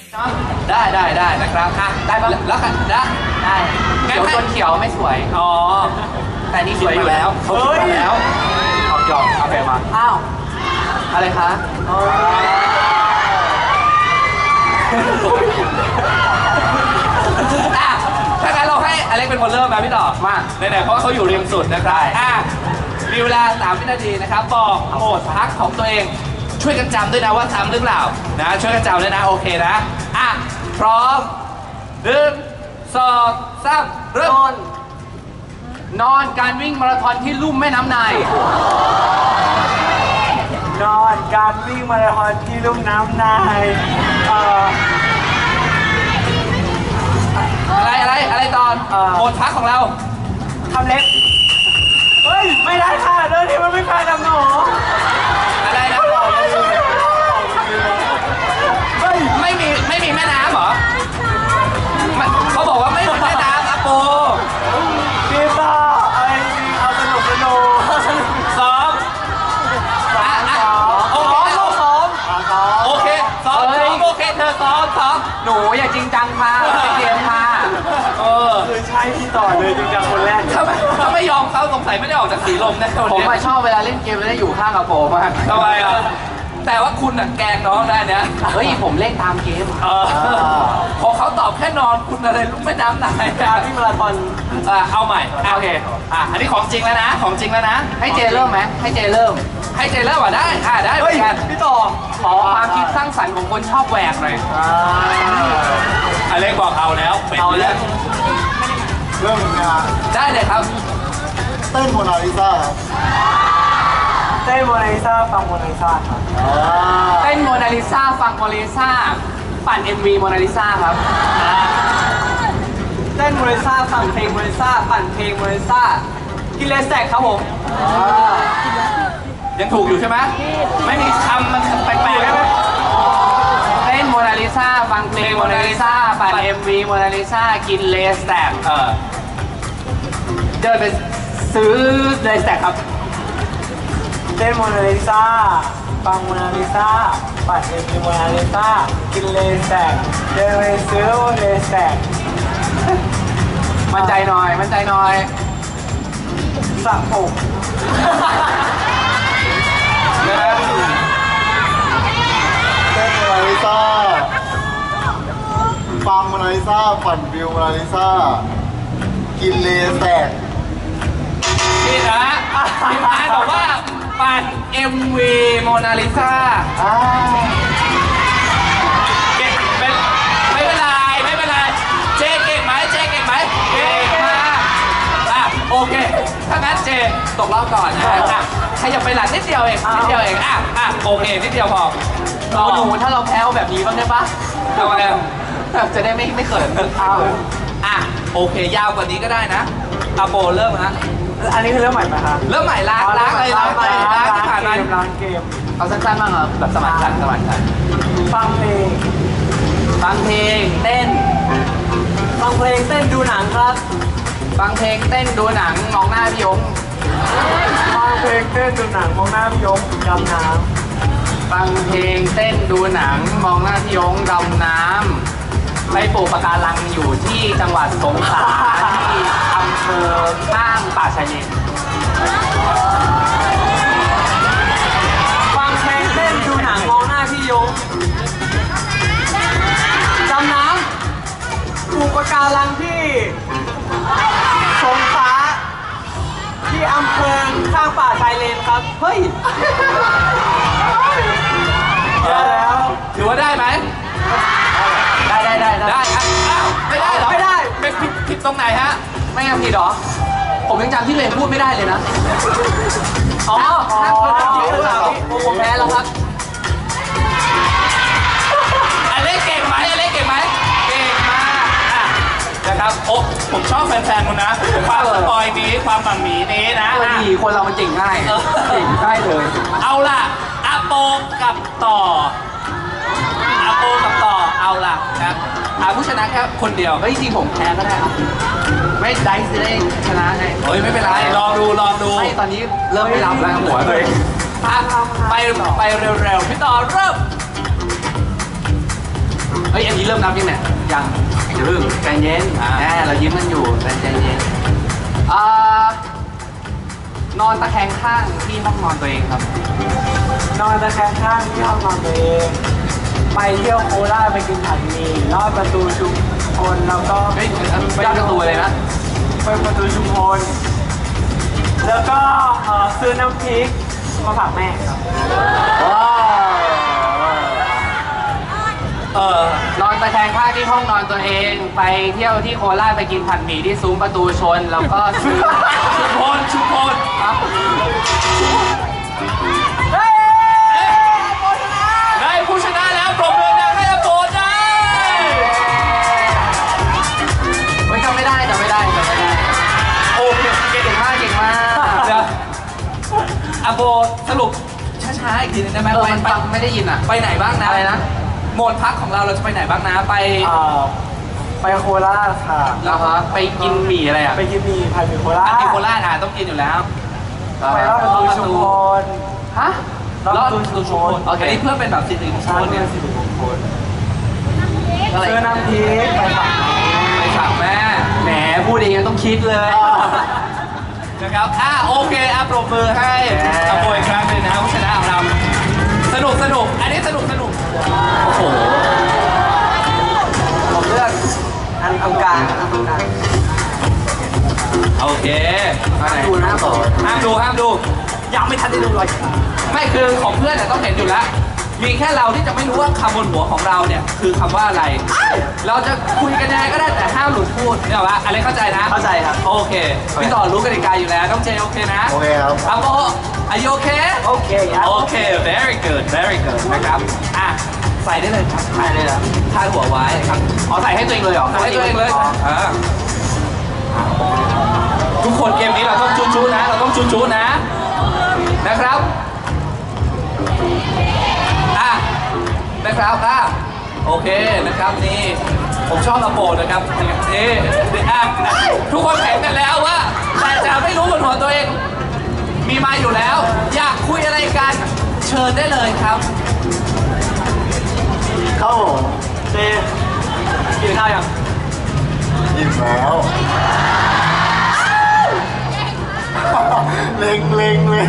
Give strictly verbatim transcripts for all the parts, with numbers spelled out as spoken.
ได้ได้ได้นะครับอ่ะได้ปะแล้วกันได้ได้เขียวต้นเขียวไม่สวยอ๋อแต่นี่สวยอยู่แล้วเขาสวยแล้วออกยอมเอาไปมาอ้าวอะไรคะอ่ะถ้างั้นเราให้อเล็กเป็นคนเริ่มมาพี่ต่อมาไหนๆเพราะว่าเขาอยู่ริมสุดนะครับอ่ะมีเวลาสามวินาทีนะครับบอกโหมดพักของตัวเองช่วยกันจำด้วยนะว่าทำหรือเปล่านะช่วยกันจำด้วยนะโอเคนะอ่ะพร้อมหนึ่งสองสามเริ่มนอนนอนการวิ่งมาราธอนที่ลุ่มแม่น้ำนายนอนการวิ่งมาราธอนที่ลุ่มน้ำนายเอ่ออะไรอะไรอะไรตอนโหมดพักของเราทำเล็บเฮ้ยไม่ได้ค่ะเรื่องนี้มันไม่แฟร์กับหนูอะไรนะเฮ้ยไม่มีไม่มีแม่น้ำเหรอเขาบอกว่าไม่มีแม่น้ำอะโปพี่บ้าอะไรจริงเอาสนุกสนุกซ้อมอ่ะอ่ะโอเคซ้อมโอเคซ้อมซ้อมโอเคเธอซ้อมซ้อมหนูอย่าจริงจังค่ะเตรียมค่ะเออคือใช่ที่ต่อเลยจริงจังคนแรกถ้าไม่ถ้าไม่ยอมเขาสงสัยไม่ได้ออกจากสีลมแน่ผมชอบเวลาเล่นเกมแล้วได้อยู่ข้างกับโปมากทำไมอ่ะแต่ว่าคุณน่ะแกงน้องได้เนี่ยเฮ้ยผมเล่นตามเกมพอเขาตอบแค่นอนคุณอะไรลุกแม่น้ำนายการวิ่งมาราธอนเอาใหม่โอเคอ่ะอันนี้ของจริงแล้วนะของจริงแล้วนะให้เจเริ่มไหมให้เจเริ่มให้เจเริ่มอ่ะได้อ่ะได้เหมือนกันพี่ต่อขอความคิดสร้างสรรค์ของคนชอบแหวกหน่อยอเล็กบอกเอาแล้วเอาแล้วเริ่มงานได้เลยครับเต้นโมนาลิซาครับเต้นโมนาลิซาฟังโมนาลิซาครับเต้นโมนาลิซาฟังโมนาลิซาปั่น เอ็ม วี โมนาลิซาครับเต้นโมนาลิซาฟังเพลงโมนาลิซาปั่นเพลงโมนาลิซากินเลสแตกครับผมยังถูกอยู่ใช่ไหมไม่มีคำมันแปลกๆใช่ไหมเต้นโมนาลิซาฟังเพลงโมนาลิซาปั่น เอ็ม วี โมนาลิซากินเลสแตกเออเดินไปซื้อเลสแตกครับเต้นโมนาลิซาฟังโมนาลิซาปั่นเอ็มวีโมนาลิซากินเลสแตกเดินไปซื้อเลสแตกมั่นใจหน่อยมั่นใจหน่อยสระผมเต้นโมนาลิซาฟังโมนาลิซาปั่นวิวโมนาลิซากินเลแตกนี่นะทีมงานบอกว่าปั่น เอ็ม วี โมนาลิซาเก่งเป็นไม่เป็นไรไม่เป็นไรเจเก่งไหมเจเก่งไหมเก่งมากอ่ะโอเคถ้างั้นเจตกรอบก่อนนะอ่ะขยับไปหลังนิดเดียวเองนิดเดียวเองอ่ะอ่ะโอเคนิดเดียวพอหนูถ้าเราแพ้แบบนี้บ้างได้ปะทำไมแบบจะได้ไม่ไม่เขินเอาอ่ะโอเคยาวกว่านี้ก็ได้นะอาโปเริ่มนะอันนี้คือเริ่มใหม่ไหมครับเริ่มใหม่ล้างล้างเลยล้างไปล้างที่ผ่านมาล้างเกมเอาสั้นๆบ้างครับแบบสมัครฉันสมัครฉันฟังเพลงฟังเพลงเต้นฟังเพลงเต้นดูหนังครับฟังเพลงเต้นดูหนังมองหน้าพี่ยงฟังเพลงเต้นดูหนังมองหน้าพี่ยงดำน้ำฟังเพลงเต้นดูหนังมองหน้าพี่ยงดำน้ำไปปลูกปะการังอยู่ที่จังหวัดสงขลาที่อำเภอข้างป่าชายเลนฟังเพลงเต้นดูหนังมองหน้าพี่ยงดำน้ำปลูกปะการังที่สงขลาที่อำเภอข้างป่าชายเลนครับเฮ้ยได้แล้วถือว่าได้ไหมได้ได้ได้ได้ครับอ้าวไม่ได้เหรอไม่ได้เป็นผิดผิดตรงไหนฮะไม่งั้นผิดหรอผมยังจำที่เลนพูดไม่ได้เลยนะอ๋อผมแพ้แล้วครับอเล็กเก่งไหมอเล็กเก่งไหมเก่งมากอ่ะนะครับโอ้ผมชอบแฟนๆคุณนะความสปอยนี้ความบังหมีนี้นะดีคนเรามันเก่งง่ายเก่งง่ายเลยเอาล่ะอาโปกับต่ออาโปกับต่อเอาล่ะนะอาผู้ชนะแค่คนเดียวเฮ้ยจริงผมแพ้ก็ได้ครับไม่ได้สิได้ชนะไงเฮ้ยไม่เป็นไรลองดูลองดูไม่ตอนนี้เริ่มไม่รับแล้วหัวเลยไปไปเร็วๆพี่ต่อเริ่มเฮ้ยอันนี้เริ่มนับยังเนี่ยยังอย่าเพิ่งใจเย็นอ่าแน่เรายิ้มกันอยู่แต่ใจเย็นอ่านอนตะแคงข้างที่ห้องนอนตัวเองครับนอนตะแคงข้างที่ห้องนอนตัวเองไปเที่ยวโคราชไปกินผัดหมี่ลอดประตูชุมพลแล้วก็เฮ้ยไม่ได้ประตูเลยนะไปประตูชุมพลแล้วก็เอ่อซื้อน้ำพริกมาฝากแม่ครับว้าวเออนอนตะแคงข้างที่ห้องนอนตัวเองไปเที่ยวที่โคราชไปกินผัดหมี่ที่ซุ้มประตูชนแล้วก็ซื้อชุมพลชุมพลครับได้ผู้ชนะแล้วปรบมือดังให้อโปได้เฮ้ยจำไม่ได้จำไม่ได้จำไม่ได้โอเคเก่งมากเก่งมากเดี๋ยวอโปสรุปช้าๆอีกทีนึงได้ไหมเออไปมันไปฟังไม่ได้ยินอ่ะไปไหนบ้างนะอะไรนะโหมดพักของเราเราจะไปไหนบ้างนะไปเอ่อไปโคราชค่ะแล้วฮะไปกินหมี่อะไรอ่ะไปกินหมี่ผัดหมี่โคราชอันนี้โคราชอ่ะต้องกินอยู่แล้วไปรอบประตูชุมพลฮะรอบรอปดระตูตูชุชุมมพพลลอันนี้เพื่อเป็นแบบสิริมงใช่คลเนี่เนี่ย ยสิริมงคลอะไรซื้อน้ำพริกไปฝากแม่ไปฝากแม่แหมพูดเองยังต้องคิดเลยนะครับอ่ะโอเคอ่ะปรบมือให้อโปอีกครั้งหนึงนะผู้ชนะของเราสนุกสนุกอันนี้สนุกสนุกโอ้โหผมเลือกอันตรงกลางอันตรงกลางโอเคดูนะต่อห้ามดูห้ามดูยังไม่ทันได้ดูเลยไม่คือของเพื่อนเนี่ยต้องเห็นอยู่แล้ว มีแค่เราที่จะไม่รู้ว่าคำบนหัวของเราเนี่ยคือคำว่าอะไร เราจะคุยกันยังไงก็ได้แต่ห้ามหลุดพูดเนี่ยว่าอะไรเข้าใจนะเข้าใจครับโอเคพี่ต่อรู้กติกาอยู่แล้วต้องเจโอเคนะโอเคครับอาโปอายุโอเคโอเคครับโอเค very good very good นะครับอ่ะใส่ได้เลยครับใช่เลยเหรอคาดหัวไว้ครับอ๋อใส่ให้ตัวเองเลยเหรอใส่ให้ตัวเองเลยอ๋ออ่าทุกคนเกมนี้เราต้องจู้จู้นะ เราต้องจู้จู้นะนะครับอ่ะนะครับอ่ะโอเคนะครับนี่ผมชอบอาโปนะครับนี่นี่อ่ะทุกคนเห็นกันแล้วว่าแต่จะไม่รู้บนหัวตัวเอง มีมาอยู่แล้ว อยากคุยอะไรกันเชิญได้เลยครับเข้าผมเจกินข้าวยังอิ่มแล้ว เล็งเล็งเลย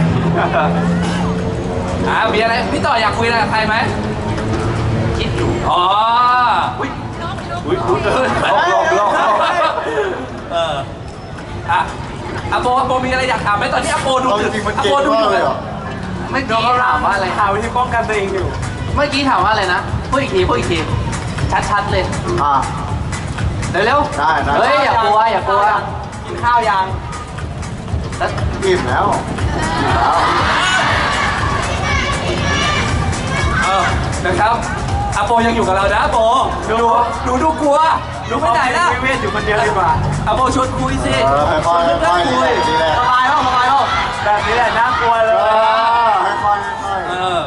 อ่ามีอะไรพี่ต่ออยากคุยอะไรกับใครไหมคิดอยู่อ๋ออุ้ยอุ้ยอุ้ยเออลองลองลองเอออ่ะอาโปอาโปมีอะไรอยากถามไหมตอนนี้อาโปดูเอาจดึกริงๆมันอาเก่โปงดูมากดึกเลยเหรอเมื่อกี้ถามว่าอะไรหาวิธีป้องกันตัวเองอยู่เมื่อกี้ถามว่าอะไรนะ พูดอีกทีพูดอีกที ชัดๆเลยอ่ะเร็วได้ได้ๆเฮ้ยอย่ากลัวอย่ากลัวกินข้าวยังแล้วอิ่มแล้วอิ่มแล้วเออนะครับอาโปยังอยู่กับเรานะอาโปดูดูดูกลัวดูไม่ไหนนะวิเวทอยู่คนเดียวดีกว่าอาโปชวนคุยสิเออค่อยๆค่อยๆคุนี่ยแหละนี่แหละสบายเปล่าสบายเปล่าแบบนี้แหละน่ากลัวเลเอย อค่อยๆค่อยเออ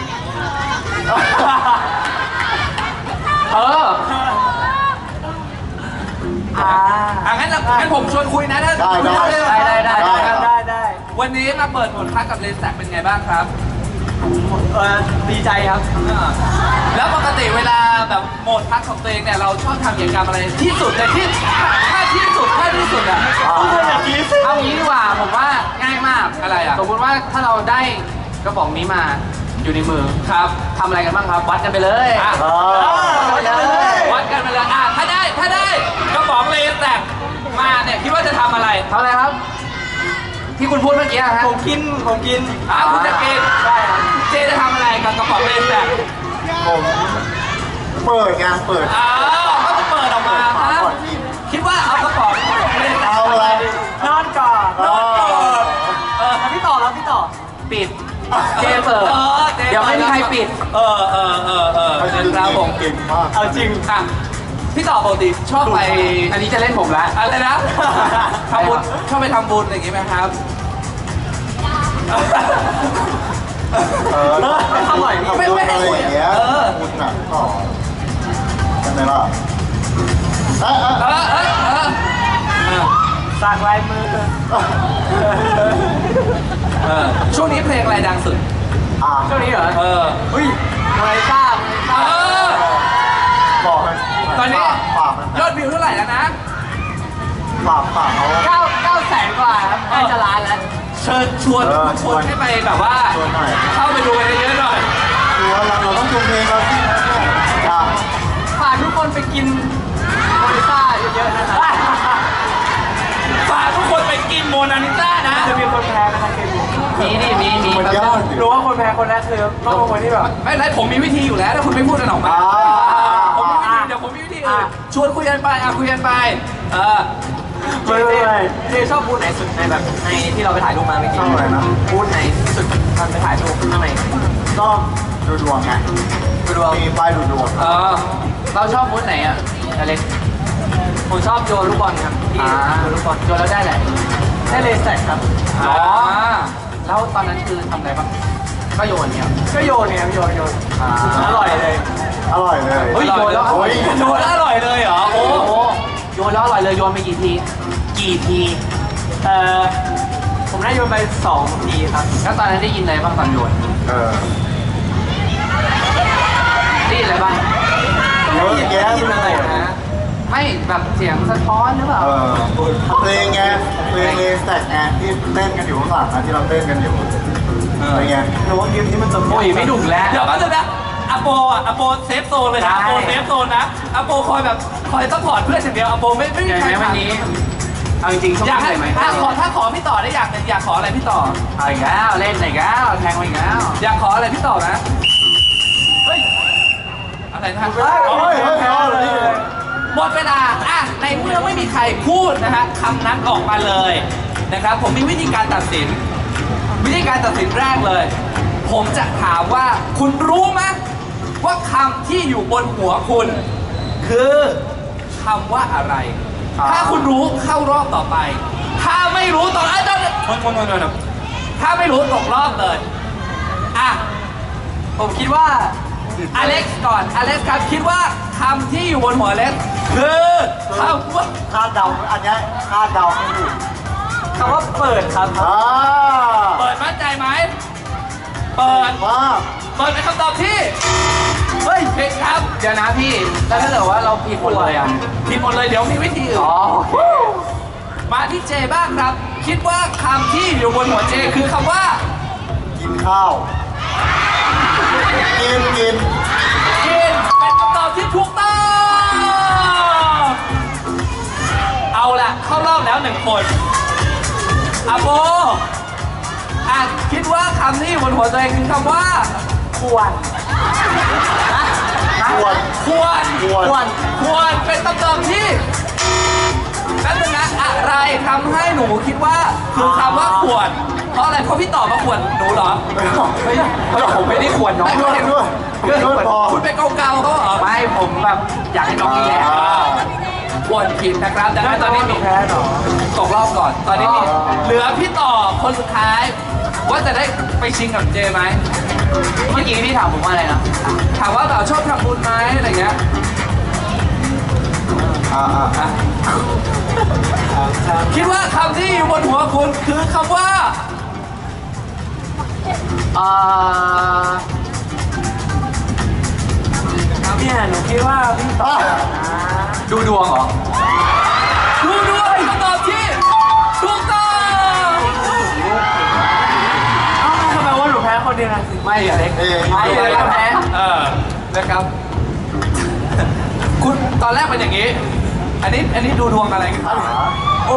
เอออ่าอ่ะงั้นงั้นผมชวนคุยนะถ้าได้ได้ได้ได้ได้ได้ได้ได้วันนี้มาเปิดผลพักกับเลนแซกเป็นไงบ้างครับเออดีใจครับแล้วปกติเวลาแบบโหมดพักของตัวเองเนี่ยเราชอบทำกิจกรรมอะไรที่สุดเลยที่ถ้าที่สุดถ้าที่สุดอะพูดเลยอย่างนี้สิเอางี้ดีกว่าผมว่าง่ายมากอะไรอะสมมติว่าถ้าเราได้กระป๋องนี้มาอยู่ในมือครับทำอะไรกันบ้างครับ วัดกันไปเลยอ่ะๆเออวัดกันไปเลยวัดกันไปเลยอ่ะถ้าได้ถ้าได้กระป๋องเลนแซกมาเนี่ยคิดว่าจะทำอะไรทำอะไรครับ ที่คุณพูดเมื่อกี้อะฮะผมกินผมกินอ่ะคุณจะกินใช่ครับเจจะทำอะไรกับกระป๋องเลนแซกผมเปิดไงเปิดอ้าวก็เปิดออกมาฝาฮะก่อนอิ่มคิดว่าเอากระป๋องเลนแซกเอาอะไรนอนก่อนเออเออแล้วพี่ต่อแล้วพี่ต่อปิด เจเปิดเออจเดี๋ยวไม่มีใครปิดเออเออเออเออเขาจะนะครับผมเก่งมากเอาจริงอ่ะพี่ต่อปกติชอบไปอันนี้จะเล่นผมแล้วอะไรนะทำบุญชอบไปทำบุญอย่างงี้ไหมครับเออเออทำหน่อยทำบุญอะไรอย่างเงี้ยเออบุญหนักต่อใช่ไหมล่ะเอ๊ะเอเอ๊ะอเออเออเออสักลายมือเออช่วงนี้เพลงอะไรดังสุดอ่ะช่วงนี้เหรอเอออุ้ยโมนาลิซ่าเออบอกให้ร่แล้วนะฝากฝากเขาเก้าเก้าแสนกว่าครับใกล้จะล้านแล้วเชิญชวนเออชวนให้ไปแบบว่าชวนหน่อยเข้าไปดูกันเยอะๆหน่อยดูว่าเราเราต้องชมเพลงเราสิเนี่ยอ่ะฝากทุกคนไปกินโมนิซ่าเยอะๆนะครับฝากทุกคนไปกินโมนาลิซานะจะมีคนแพ้ไหมครับเกมนี้มีนี่มีมีมันครับยากอยู่รู้ว่าคนแพ้คนแรกคือต้องเป็นคนที่แบบไม่เป็นไรผมมีวิธีอยู่แล้วถ้าคุณไม่พูดกันออกมาอ่าผมมีวิธีเดี๋ยวผมมีวิธีอื่นชวนคุยกันไปอ่ะคุยกันไปเออเจเจเจชอบบูธไหนสุดในแบบในที่เราไปถ่ายรูปมาเมื่อกี้ชอบอะไรนะบูธไหนสุดตอนไปถ่ายรูปข้างในก็ดูดวงไงดูดวงมีป้ายดูดวงเออเราชอบบูธไหนอ่ะอเล็กผมชอบโยนลูกบอลครับที่อ่าโยนลูกบอลโยนแล้วได้อะไรได้เลเซกครับอ๋อแล้วตอนนั้นคือทำอะไรบ้างก็โยนเนี่ยก็โยนเนี่ยครับโยนโยนอ่าอร่อยเลยอร่อยเลยเฮ้ยโยนแล้วอโอ้ร่อยยโยนแล้วอร่อยเลยเหรอโอ้โอ้โหโยนแล้วอร่อยเลยโยนไปกี่ทีกี่ทีเอ่อผมได้โยนไปสองทีครับแล้วตอนนั้นได้ยินอะไรบ้างตอนโยนเออได้ยินอะไรบ้างเยอะแยะกินอะไรนะไม่แบบเสียงสะท้อนหรือเปล่าเออเพลงไงเพลงเลสแต็กไงที่เต้นกันอยู่ข้างหลังนะที่เราเต้นกันอยู่อะไรเงี้ยหนูว่าเกมนี้มันจะโอ้ยไม่ดุแล้วเดี๋ยวแป๊บนึงนะอโปอ่ะอโปเซฟโซนเลยนะอโปเซฟโซนนะอโปคอยแบบคอยซัพพอร์ตเพื่อนอย่างเดียวอโปไม่ไม่มีใหญ่ใครไหมวันนี้เอาจริงๆชอบอยากใหให้ญ่ไหมถ้าขอถ้าขอพี่ต่อได้อยากอยากขออะไรพี่ต่อเอาอีกแล้วเล่นอีกแล้วแทงมาอีกแล้วอยากขออะไรพี่ต่อนะเฮ้ยอะไรนะฮะเฮ้ยเฮ้ยเฮ้ยเอาเลยหมดเวลาอ่ะในเมื่อไม่มีใครพูดนะฮะคำนั้นออกมาเลยนะครับผมมีวิธีการตัดสิน วิธีการตัดสินแรกเลย ผมจะถามว่าคุณรู้ไหมว่าคำที่อยู่บนหัวคุณ คือคำว่าอะไร ถ้าคุณรู้เข้ารอบต่อไป ถ้าไม่รู้ตกอ่ะเดี๋ยวคนคนคนถ้าไม่รู้ตกรอบเลยอ่ะผมคิดว่าอเล็กซ์ก่อนอเล็กซ์ครับคิดว่าคำที่อยู่บนหัวอเล็กซ์คือคำว่าคาดเดาอันเนี้ยคาดเดาไม่ถูกคำว่าเปิดครับอ่าเปิดมั่นใจไหมเปิดว่าเปิดเป็นคำตอบที่เฮ้ยผิดครับเดี๋ยวนะพี่แล้วถ้าเกิดว่าเราผิดหมดเลยอ่ะผิดหมดเลยเดี๋ยวมีวิธีอื่นอ๋อมาที่เจบ้างครับ คิดว่าคำที่อยู่บนหัวเจคือคำว่ากินข้าว กินกินกินเป็นคำตอบที่ถูกต้องเอาละเข้ารอบแล้วหนึ่งคนอาโบอ่ะคิดว่าคำที่อยู่บนหัวตัวเองคือคำว่าควรขวดควรขวดควรควรเป็นคำตอบที่นั่นเป็นนะอะไรทำให้หนูคิดว่าคือคำว่าควรเพราะอะไรเพราะพี่ตอบมาควรหนูเหรอไม่ต้องเฮ้ยเฮ้ยผมไม่ได้ควรน้องด้วยด้วยด้วยพอคุณไปเกาๆเขาเหรอไม่ผมแบบอยากให้น้องมีแรงอ่าควรผิดนะครับดังนั้นตอนนี้มีแพ้หรอตกรอบก่อน ตอนนี้มีอ๋อเหลือพี่ต่อคนสุดท้าย ว่าจะได้ไปชิงกับเจไหมเมื่อกี้พี่ถามผมว่าอะไรนะถามว่าแบบชอบทำบุญไหมอะไรเงี้ยอ่าอ่าอ่ะคิดว่าคำที่อยู่บนหัวคุณคือคำว่าเอ่อเนี่ยหนูคิดว่าพี่ต่ออ่าดูดวงเหรอดูด้วยคำตอบที่ถูกต้องเอ้าทำไมว่าหนูแพ้คนเดียวนะสิไม่อะเล็กเอ๊ะไม่เลยก็แพ้เออนะครับ คุณตอนแรกเป็นอย่างนี้ อันนี้อันนี้ดูดวงอะไรกันครับโอ้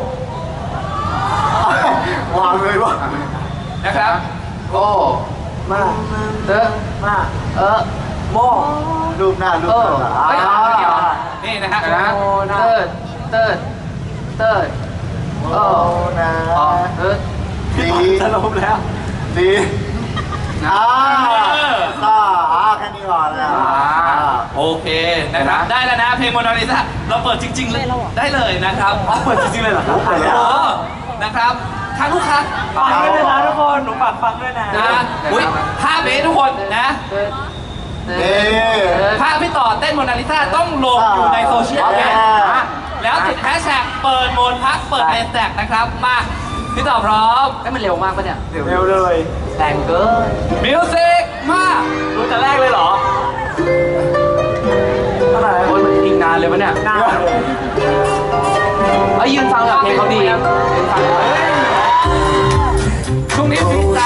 วางเลยวะนะครับโอ้มาเตอะมาเออโมรูปหน้ารูปเออตาเฮ้ยเอาเดี๋ยวนี่นะฮะเดี๋ยวนะเติร์ดเติร์ดเติร์ดโอ้นะอ๋อเติร์ดดีจะล้มแล้วดีอ่าอ่าอ่าแค่นี้ก่อนนะโอเคนะครับ ได้แล้วนะเพลงโมนาลิซาเราเปิดจริงๆเลยได้เลยนะครับเปิดจริงๆเลยเหรอครับเปิดเอแล้วอนะครับทางลูกค้าฟังด้วยนะทุกคน หนูฝากฟังด้วยนะนะอุ้ยภาพนี้ทุกคนนะเติร์ดเติเอ๊ร์ดะภาพพี่ต่อเต้นโมนาลิซาต้องลงอยู่ในโซเชียลนะอ่าแล้วติดแฮชแท็กเปิดโมนพักเปิดแฮชแท็กนะครับมาพี่ต่อพร้อมเอ้ยมันเร็วมากปะเนี่ยเร็วเลยแรงเกินมิวสิกมารู้แต่แรกเลยเหรอเท่าไหร่โอ้ยมันอีกนานเลยปะเนี่ยหน้าเลยเอ้ยยืนฟังแบบเพลงเขาดียืนฟังเฮ้ยช่วงนี้ฟิตใจ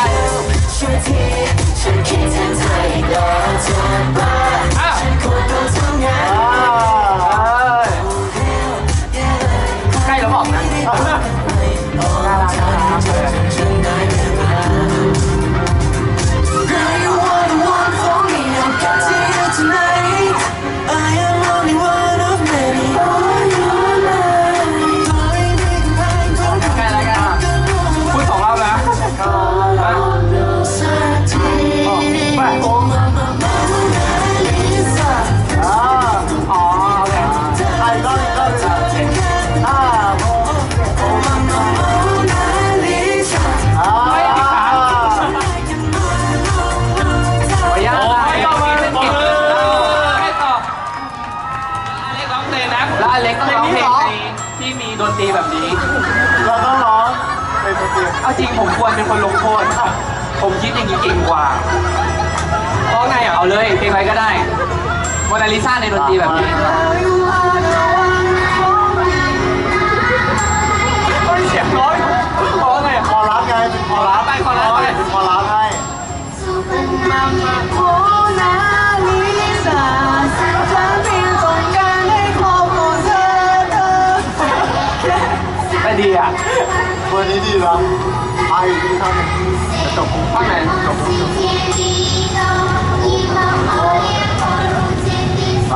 อ่ะใกล้แล้วบอกนะน่ารักน่ารักเลย ใกล้แล้วกันพูดสองรอบนะไปอ๋อโอเคไอ้ก็ก็อ่าอ่าไม่ติดขาขออนุญาตโอ้นะยต่อมาเลยต่อเลยให้ต่ออเล็กร้องเพลงนะแล้วอเล็กต้องร้องเพลงในที่มีดนตรีแบบนี้เราต้องร้องเป็นตัวเตียงเอาจริงผมควรเป็นคนลงโทษผมคิดอย่างนี้เก่งกว่าเพราะไงอ่ะเอาเลยเพลงอะไรก็ได้โมนาลิซาในดนตรีแบบนี้เสียงน้อยเพราะอะไรอ่ะคอรัสไงเป็นคอรัสไปคอรัสไปเป็นคอรัสให้แต่ดีอ่ะวันนี้ดีแล้วไอ้ที่ทำจะจบข้างในจบใช่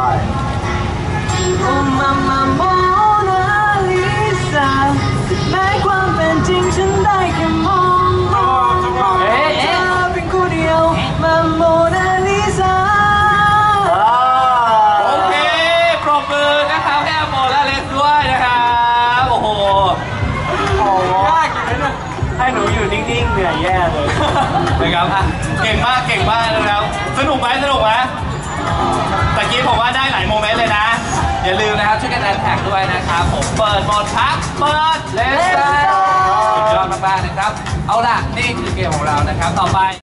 ในความเป็นจริงฉันได้แค่มองมองเอ๊ะเอ๊ะเป็นคู่เดียวมาโมนาลิซาโอเคปรบมือนะครับให้อาโมและอเล็กด้วยนะครับโอ้โหยากอยู่นะให้หนูอยู่นิ่งๆเหนื่อยแย่เลยนะครับอ่ะเก่งมากเก่งมากนะครับสนุกไหมสนุกไหมตะกี้ผมว่าได้หลายโมเมนต์เลยนะ อย่าลืมนะครับช่วยกันแอนแท็กด้วยนะครับผมเปิดโหมดพักเปิดเลสไตสุดยอดมากๆนะครับ เอาล่ะ นี่คือเกมของเรานะครับต่อไป